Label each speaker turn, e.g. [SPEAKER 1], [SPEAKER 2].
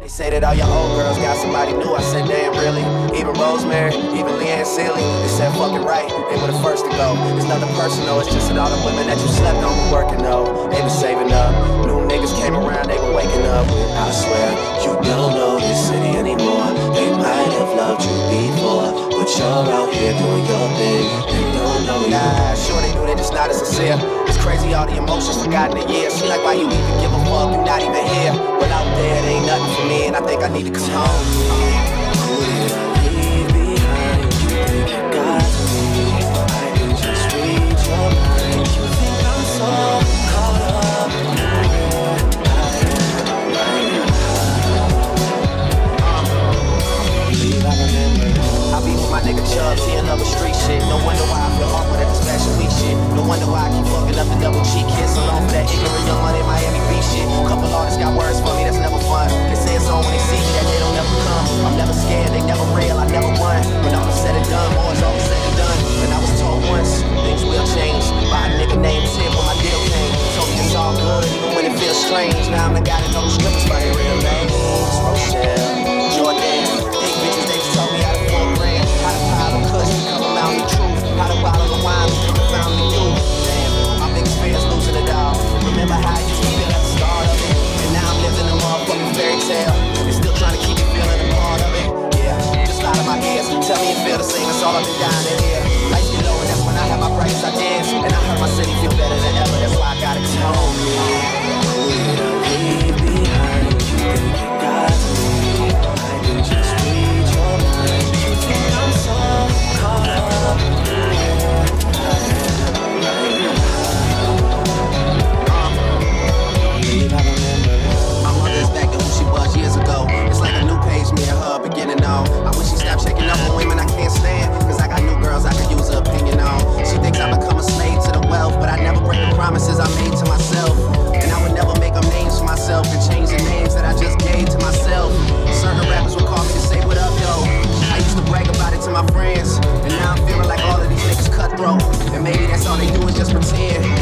[SPEAKER 1] They say that all your old girls got somebody new. I said, damn, really? Even Rosemary, even Leann Sealy. They said, fucking right, they were the first to go. It's nothing personal, it's just that all the women that you slept on were working, though. They been saving up. New niggas came around, they were waking up. I swear, you don't know this city anymore. They might have loved you before, but you're out here doing your thing. They don't know you. Nah, sure they do, they just not as sincere. It's crazy, all the emotions forgotten in years. She like, why you even give a fuck? You not even here. But out there, it ain't nothing for me, and I think I need to come home. Who did I leave behind? You think you got me? I can just read your mind. You think I'm so caught up in where I am right now. Believe I remember. I be with my nigga Chubbs, he in love with street shit. No wonder why I feel awkward at this fashion week shit. No wonder why I keep fucking up the double cheek kiss. I'm on for that ignorant young money Miami Beach shit. Couple artists got words for me, that's never fun. They say it's on when they see me, that they don't never come. I'm never scared, they never real, I never won. When all is said and done, more is all said and done. And I was told once, things will change. By a nigga named Tip when my deal came. Told me it's all good, even when it feels strange. Now I'm the guy that knows strippers by their real names. Rochelle, Jordan, big bitches, they just told me how to $4 grand. How to pile of cushion, come around the truth. How to bottle of wine, become a family dude. Damn, my biggest fear is losing it all. Remember how I used to feel at the start of it. And now I'm living a motherfucking fairy tale. And still trying to keep me feeling a part of it. Yeah, just out of my ears. Tell me you feel the same, that's all I've been dying to hear. Lights get low and that's when I have my brightest I dance. And I heard my city feel better than ever, that's why I gotta come home. Who did I leave behind? You think you got me? I can just read your mind. You think I'm so caught up in where I am right now. Believe I remember. My mother's back to who she was years ago. It's like a new page, me and her beginning on. I wish she stopped checking up on women I can't stand, cause I got new girls I could use her opinion on. She thinks I become a slave to the wealth, but I never break the promises I made to myself. And I would never make up names for myself and change the names that I just gave to myself. Certain rappers would call me to say what up, yo. I used to brag about it to my friends, and now I'm feeling like all of these niggas cutthroat. And maybe that's all they do is just pretend.